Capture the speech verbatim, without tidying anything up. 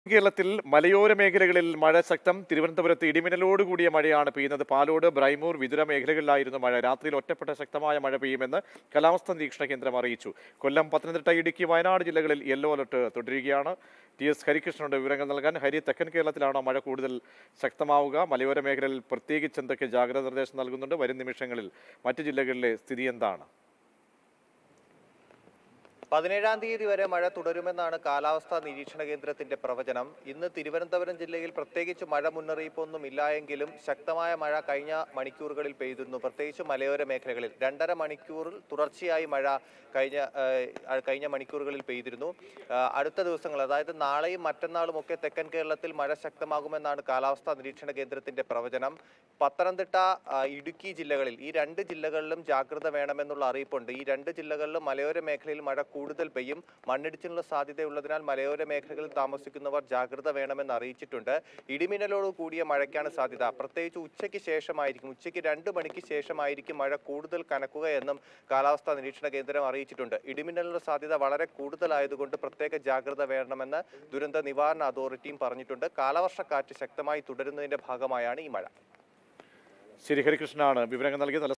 കേരളത്തിൽ മലയോര മേഖലകളിൽ മഴ ശക്തം. തിരുവനന്തപുരത്ത് ഇടിമിന്നലോട് കൂടിയ മഴയാണ് പെയ്യുന്നത്. പാലോട്, ബ്രൈമൂർ, വിതുര മേഖലകളിലായിരുന്നു മഴ. രാത്രിയിൽ ഒറ്റപ്പെട്ട ശക്തമായ മഴ പെയ്യുമെന്ന് കാലാവസ്ഥാ നിരീക്ഷണ കേന്ദ്രം അറിയിച്ചു. കൊല്ലം, പത്തനംതിട്ട, ഇടുക്കി, വയനാട് ജില്ലകളിൽ യെല്ലോ അലർട്ട് തുടരുകയാണ്. ടി എസ് ഹരികൃഷ്ണനുണ്ട് വിവരങ്ങൾ നൽകാൻ. ഹരി, തെക്കൻ കേരളത്തിലാണോ മഴ കൂടുതൽ ശക്തമാവുക? മലയോര മേഖലയിൽ പ്രത്യേകിച്ച് എന്തൊക്കെ ജാഗ്രതാ നിർദ്ദേശം നൽകുന്നുണ്ട്? വരും നിമിഷങ്ങളിൽ മറ്റു ജില്ലകളിലെ സ്ഥിതി എന്താണ്? പതിനേഴാം തീയതി വരെ മഴ തുടരുമെന്നാണ് കാലാവസ്ഥാ നിരീക്ഷണ കേന്ദ്രത്തിന്റെ പ്രവചനം. ഇന്ന് തിരുവനന്തപുരം ജില്ലയിൽ പ്രത്യേകിച്ച് മഴ മുന്നറിയിപ്പൊന്നും ഇല്ലായെങ്കിലും ശക്തമായ മഴ കഴിഞ്ഞ മണിക്കൂറുകളിൽ പെയ്തിരുന്നു. പ്രത്യേകിച്ച് മലയോര മേഖലകളിൽ രണ്ടര മണിക്കൂറിൽ തുടർച്ചയായി മഴ കഴിഞ്ഞ കഴിഞ്ഞ മണിക്കൂറുകളിൽ പെയ്തിരുന്നു. അടുത്ത ദിവസങ്ങൾ, അതായത് നാളെയും മറ്റന്നാളും ഒക്കെ തെക്കൻ കേരളത്തിൽ മഴ ശക്തമാകുമെന്നാണ് കാലാവസ്ഥാ നിരീക്ഷണ കേന്ദ്രത്തിന്റെ പ്രവചനം. പത്തനംതിട്ട, ഇടുക്കി ജില്ലകളിൽ, ഈ രണ്ട് ജില്ലകളിലും ജാഗ്രത വേണമെന്നുള്ള അറിയിപ്പുണ്ട്. ഈ രണ്ട് ജില്ലകളിലും മലയോര മേഖലയിൽ മഴ കൂടുതൽ പെയ്യും. മണ്ണിടിച്ചിലുള്ള സാധ്യതയുള്ളതിനാൽ മലയോര മേഖലകളിൽ താമസിക്കുന്നവർ ജാഗ്രത വേണമെന്ന് അറിയിച്ചിട്ടുണ്ട്. ഇടിമിന്നലോട് കൂടിയ മഴയ്ക്കാണ് സാധ്യത. പ്രത്യേകിച്ച് ഉച്ചയ്ക്ക് ശേഷമായിരിക്കും, ഉച്ചയ്ക്ക് രണ്ട് മണിക്ക് ശേഷമായിരിക്കും മഴ കൂടുതൽ കനക്കുക എന്നും കാലാവസ്ഥാ നിരീക്ഷണ കേന്ദ്രം അറിയിച്ചിട്ടുണ്ട്. ഇടിമിന്നലിനുള്ള സാധ്യത വളരെ കൂടുതലായതുകൊണ്ട് പ്രത്യേക ജാഗ്രത വേണമെന്ന് ദുരന്ത നിവാരണ അതോറിറ്റിയും പറഞ്ഞിട്ടുണ്ട്. കാലവർഷക്കാറ്റ് ശക്തമായി തുടരുന്നതിന്റെ ഭാഗമായാണ് ഈ മഴ. ശരി, ഹരികൃഷ്ണനാണ് വിവരങ്ങൾ നൽകിയത്.